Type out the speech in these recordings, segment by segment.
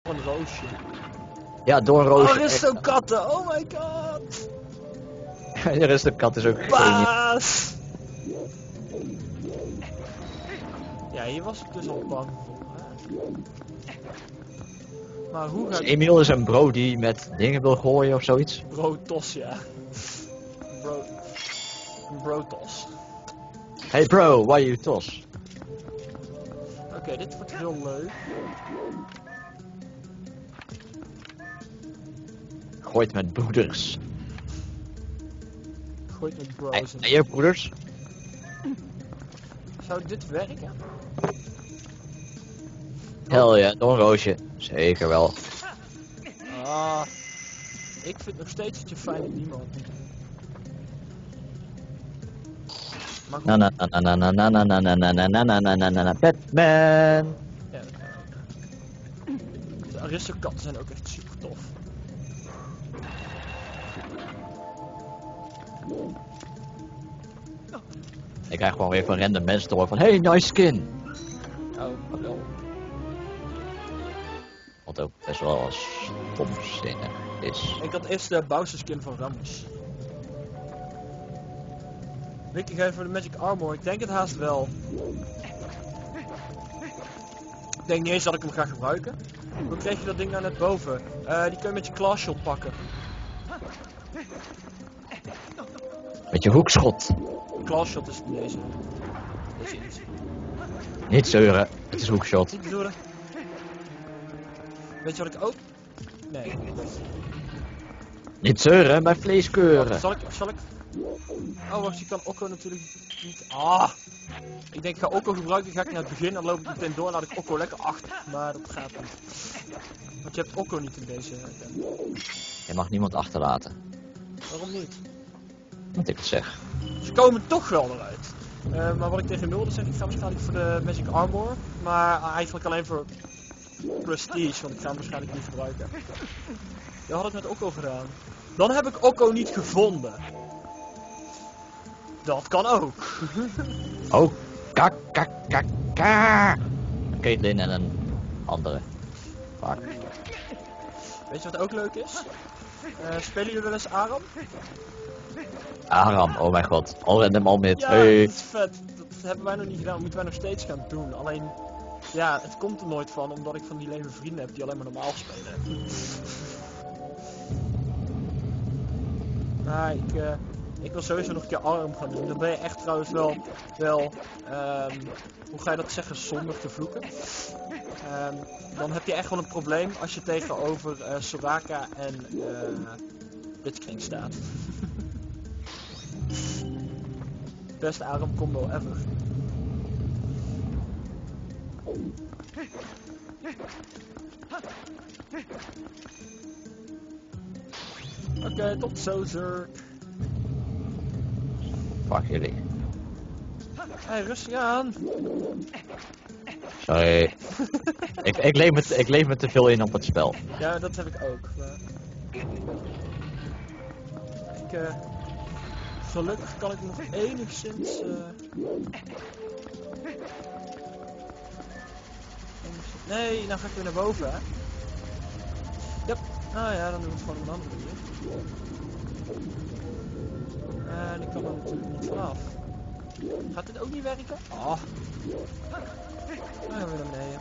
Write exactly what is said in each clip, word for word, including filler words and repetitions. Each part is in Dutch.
een roosje. Ja, door een roosje. Oh, er is zo'n katten. Oh my god. Er is de kat is ook geniaal. Baas. Ja, hier was ik dus al bang voor. Hè? Maar hoe ga Dus ik... Emiel is een bro die met dingen wil gooien of zoiets. Brotos, ja. Bro... Een brotos. Hey bro, why you toss? Oké, okay, dit wordt heel leuk. Gooit met broeders. Gooit met En, bros. en je broeders? Zou dit werken? Hel ja, door een roosje. Zeker wel. Ah, ik vind nog steeds dat je fijn in niemand. Maar goed. Na na na na na na na na na na na na na na na na na Batman. Ja, dat kan ook. De Aristokatten zijn ook echt super tof. Ik krijg gewoon weer van random mensen te horen van hey, nice skin. Oh, wel. Wat ook best wel stomzinnig is. Ik had eerst de Bowser skin van Ramos. Rick, ik ga even voor de Magic Armor. Ik denk het haast wel. Ik denk niet eens dat ik hem ga gebruiken. Hoe kreeg je dat ding nou net boven? Uh, die kun je met je claw shot pakken. Met je hoekschot. Claw shot is deze. Deze is. Niet zeuren, het is hoekshot. Niet bedoelen. Weet je wat ik ook? Nee. Niet zeuren, mijn vlees keuren. Wacht, zal ik, zal ik? Oh wacht, je kan Okko natuurlijk niet. Ah! Ik denk ik ga Okko gebruiken, ga ik naar het begin, dan loop ik meteen door en laat ik Okko lekker achter. Maar dat gaat niet. Want je hebt Okko niet in deze game. Je mag niemand achterlaten. Waarom niet? Wat ik het zeg. Ze komen toch wel eruit. Uh, maar wat ik tegen wilde zeggen, ik ga waarschijnlijk voor de Magic Armor. Maar uh, eigenlijk alleen voor Prestige, want ik ga hem waarschijnlijk niet gebruiken. Je had het met Okko gedaan. Dan heb ik Okko niet gevonden. Dat kan ook. Oh, kak, kak, kak, kak. Caitlyn en een andere. Fuck. Weet je wat ook leuk is? Uh, spelen jullie wel eens Aram? Aram, oh mijn god. Al random al met. Ja, Hey. dat is vet. Dat hebben wij nog niet gedaan. Dat moeten wij nog steeds gaan doen. Alleen, ja, het komt er nooit van omdat ik van die leuke vrienden heb die alleen maar normaal spelen. Maar ik, uh, ik wil sowieso nog een keer Aram gaan doen. Dan ben je echt trouwens wel, wel, um, hoe ga je dat zeggen, zonder te vloeken. Um, dan heb je echt wel een probleem als je tegenover uh, Soraka en uh, Blitzcrank staat. Best Aram combo ever. Oké, okay, tot zo, Zerk. Fuck jullie. Hey, rustig aan. Sorry. ik, ik, leef me, ik leef me te veel in op het spel. Ja, dat heb ik ook. Maar... Ik, uh... gelukkig kan ik nog enigszins... Uh... Nee, nou ga ik weer naar boven, hè. Yep. Nou ja, dan doen we het gewoon op een andere manier. En ik kan er natuurlijk niet vanaf. Gaat dit ook niet werken? Oh. Dan gaan we naar beneden.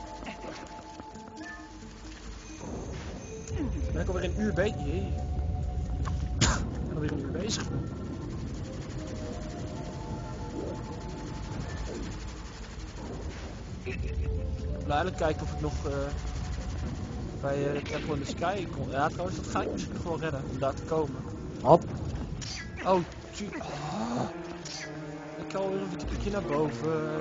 Ben ik alweer een uur bezig? Jee. Ik ben alweer een uur bezig. Nou, dan kijken of ik nog uh, bij uh, Temple in the Sky kon. Ja, trouwens, dat ga ik misschien nog wel redden om daar te komen. Hop. Oh, tju. Oh. Ik ga alweer een tikje naar boven.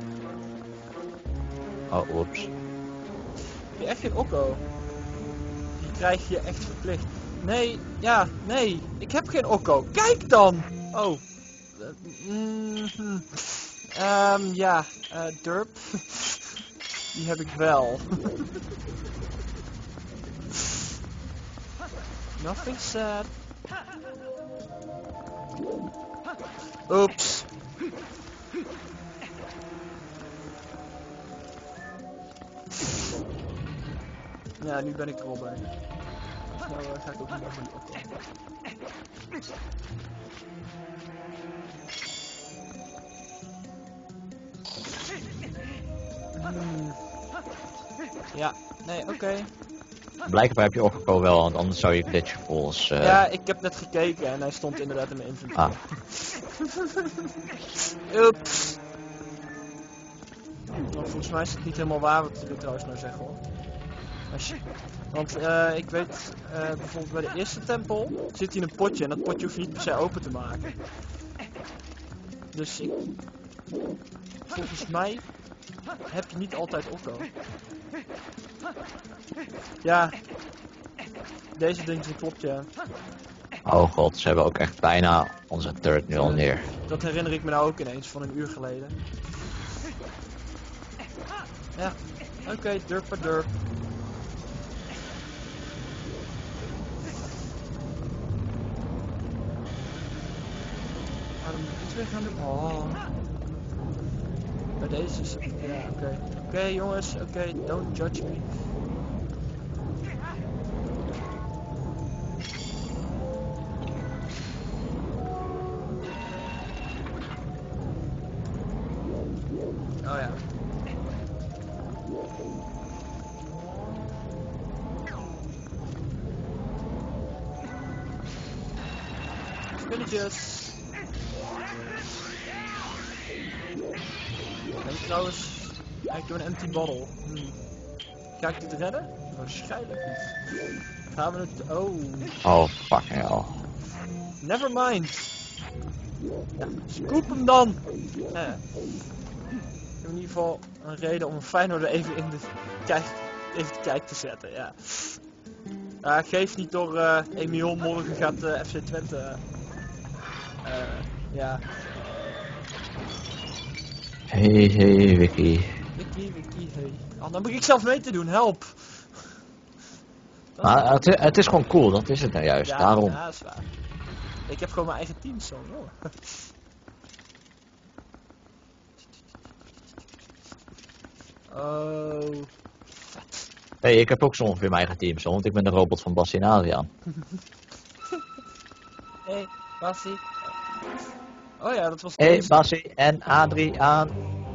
Oh, oeps. Heb je echt geen Okko? Die krijg je echt verplicht. Nee, ja, nee. Ik heb geen Okko. Kijk dan! Oh. Mm-hmm. Um, ja, uh, derp. Die heb ik wel. Nothing sad. Oeps. Ja, nu ben ik er al bij. Snel uh, ga ik ook niet over die Okko. Hmm. Ja, nee, oké. Okay. Blijkbaar heb je Okko wel, want anders zou je glitchen volgens... Uh... Ja, ik heb net gekeken en hij stond inderdaad in mijn inventory. Ah. Ups. Nou, volgens mij is het niet helemaal waar wat ik trouwens nou zeg hoor. Als je... Want uh, ik weet, uh, bijvoorbeeld bij de eerste tempel zit hij in een potje en dat potje hoef je niet per se open te maken. Dus ik... Volgens mij heb je niet altijd Okko. Ja, deze dingen klopt ja. Oh god, ze hebben ook echt bijna onze turret nu al neer. Dat herinner ik me nou ook ineens van een uur geleden. Ja, oké, okay, durp per durp. Maar dan moet ik iets weer gaan doen. Oh. Bij deze is het... Ja, oké. Okay. Oké okay, jongens, oké, okay, don't judge me. Oh ja. Spilletjes. En trouwens, ik doe een empty bottle. Hmm. Ga ik dit redden? Waarschijnlijk niet. Gaan we het... Oh. Oh, fucking hell. Never mind. Ja, scoop hem dan. Eh. In ieder geval een reden om een Feyenoord er even in de kijk, even te kijken te zetten, ja. Uh, geef niet door uh, Emiel, morgen gaat uh, F C Twente. Uh, ja. Hey, hey, Wiki. Wiki, Wiki, hey. Oh, dan moet ik zelf mee te doen, help. Maar het, is, het is gewoon cool, dat is het nou juist, ja, daarom. Ja, dat is waar. Ik heb gewoon mijn eigen team zo, hoor. Oh, vet. Hé, hey, ik heb ook zo ongeveer mijn eigen team zo, want ik ben de robot van Bassie en Adriaan. Hé, hey, Bassie. Oh ja, dat was... Hé, hey, Bassie en Adriaan.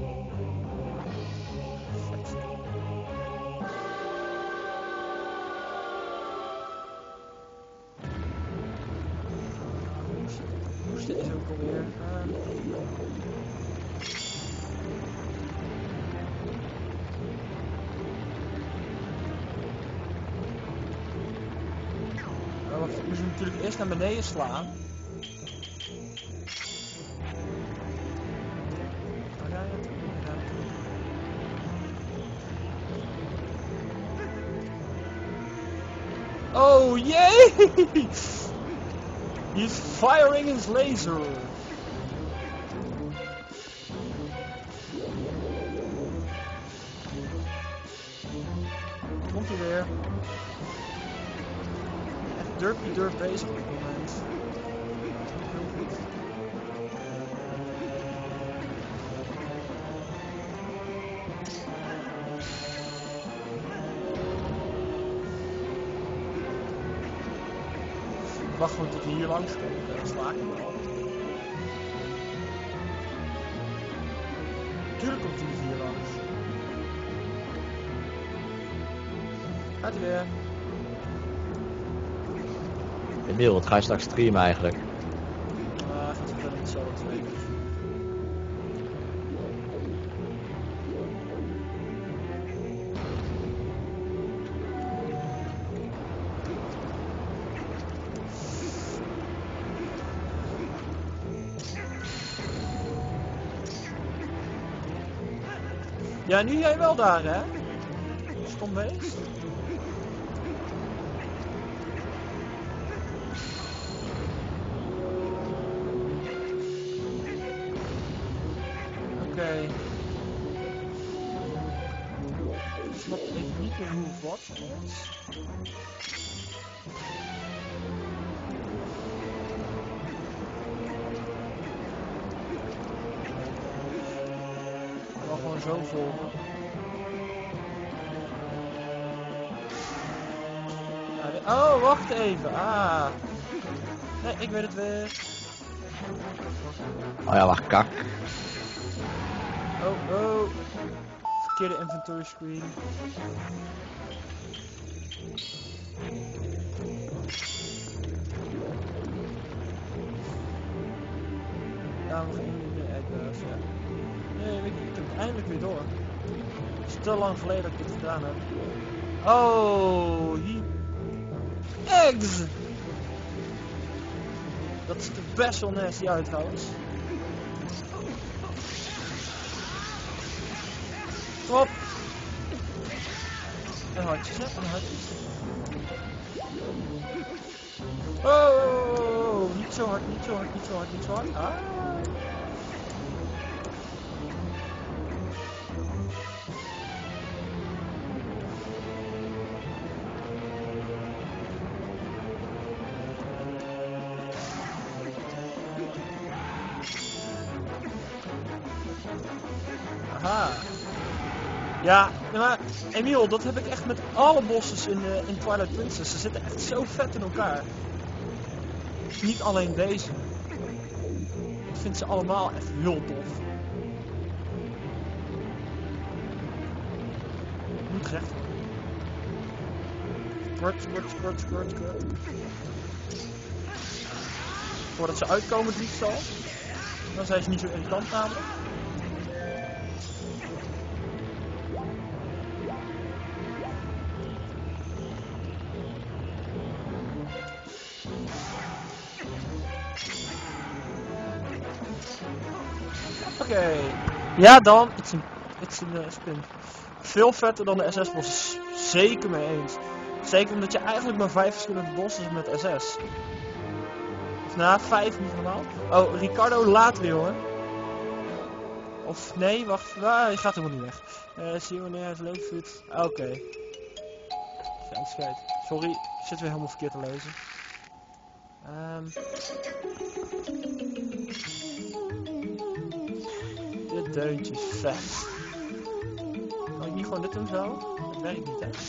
Moest is ook alweer... Uh... Oh, wacht, ik moest hem natuurlijk eerst naar beneden slaan. Oh, yay! He's firing his laser. Komt hij weer? Echt durpie durp bezig op het moment. Heel goed. Ik wacht gewoon tot hij hier langs komt. Dan sla ik hem wel. Tuurlijk komt hij niet hier langs. Gaat hij weer. Emiel, wat ga je straks streamen eigenlijk? Uh, gaat hij verder niet zo wat weten. Ja, nu jij wel daar, hè? Stom beest. Oké. Okay. Ik snap even niet meer hoe of wat is. Gewoon zo volgen. Oh, wacht even. Ah. Nee, ik weet het weer. Oh ja, wacht, kak. Oh, oh. Verkeerde inventory screen. Ja, nog één meer uitbaas, ja. Nee, weet je, ik heb het eindelijk weer door. Het is te lang geleden dat ik dit gedaan heb. Oh, hier. Eggs! Dat ziet er best wel nasty uit trouwens. Kom op! En hartjes, hè? En hartjes. Oh, niet zo hard, niet zo hard, niet zo hard, niet zo hard. Ah. Aha. Ja, maar Emiel, dat heb ik echt met alle bosses in, uh, in Twilight Princess. Ze zitten echt zo vet in elkaar. Niet alleen deze. Ik vind ze allemaal echt heel tof. Moet recht worden. Squirt, squirt, squirt, squirt, squirt. Voordat ze uitkomen het liefst al. Dan zijn ze niet zo irritant namelijk. Oké. Okay. Ja dan, het is een, het is een uh, spin. Veel vetter dan de S S bosses. Zeker mee eens. Zeker omdat je eigenlijk maar vijf verschillende bosses hebt met S S. Of na vijf niet normaal. Oh, Ricardo laat weer hoor. Of nee, wacht. Ah, hij gaat helemaal niet weg. Uh, zie je wanneer hij zijn leven voert? Oké. Okay. Schijt. Sorry, ik zit weer helemaal verkeerd te lezen. Um. Dit deuntje is vet. Kan ik niet gewoon dit doen zo? Dat werkt niet, hè?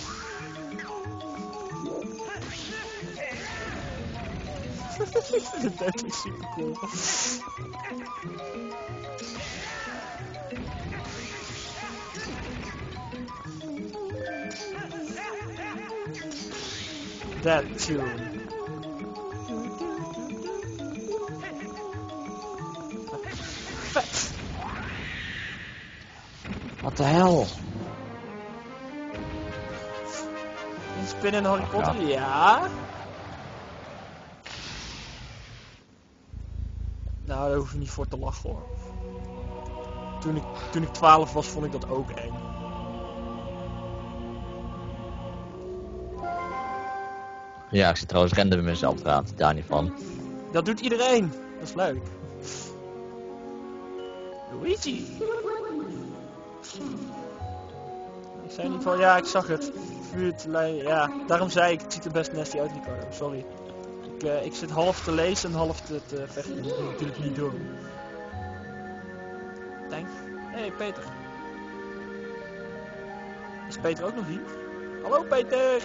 Dit deuntje is super cool. That tune. Vet! Wat de hel? Een spin in Harry Potter? Ja. ja. Nou, daar hoef je niet voor te lachen hoor. Toen ik, toen ik twaalf was, vond ik dat ook eng. Ja, ik zit trouwens random met mezelf te praten, daar niet van. Dat doet iedereen. Dat is leuk. Luigi. Ik zei niet van, ja, ik zag het. Vuurt, ja, daarom zei ik, het ziet er best nasty uit, Ricardo. Sorry. Ik, uh, ik zit half te lezen en half te, te vechten. Dat moet ik natuurlijk niet doen. Denk. Hé, hey, Peter. Is Peter ook nog hier? Hallo, Peter!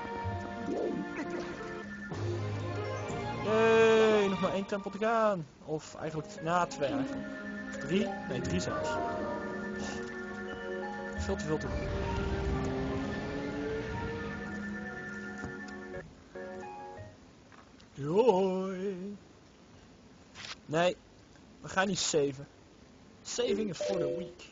Yay, nog maar één tempel te gaan. Of eigenlijk, na twee eigenlijk. Of drie? Nee, drie zelfs. Veel te veel te doen. Hoi. Nee, we gaan niet saven. Saving is for the weak.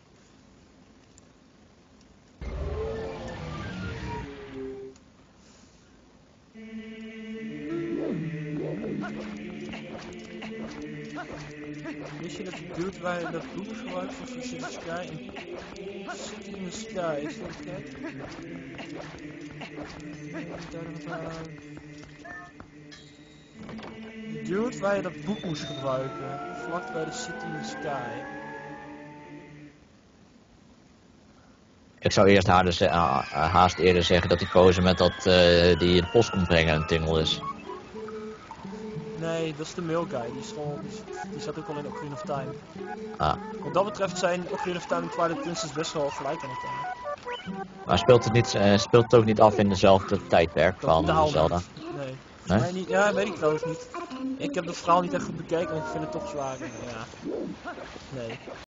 Wist je dat je doet waar je dat bloemen gebruikt voor City in the Sky? En City in the Sky, is dat het? Dude, waar je dat boek moest gebruiken, vlak bij de City in the Sky. Ik zou eerst haar dus, uh, haast eerder zeggen dat die kozen met dat uh, die je de post komt brengen een tingel is. Nee, dat is de mail guy, die, is gewoon, die, die zat ook al in Ocarina of Time. Ah. Wat dat betreft zijn Ocarina of Time en Twilight Princess best wel gelijk aan elkaar. Maar speelt het, niet, uh, speelt het ook niet af in dezelfde tijdperk van Totaal Zelda? niet. Nee. Nee? Volgens mij niet. Ja, weet ik trouwens niet. Ik heb het verhaal niet echt goed bekeken, want ik vind het toch zwaar. Ja. Nee.